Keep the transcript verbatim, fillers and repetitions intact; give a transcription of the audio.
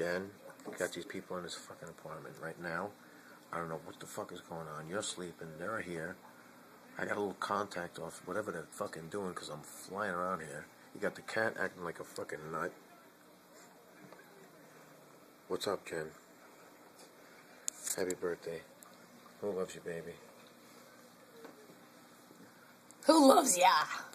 Jen. Got these people in this fucking apartment right now. I don't know what the fuck is going on. You're sleeping. They're here. I got a little contact off whatever they're fucking doing because I'm flying around here. You got the cat acting like a fucking nut. What's up, Jen? Happy birthday. Who loves you, baby? Who loves ya?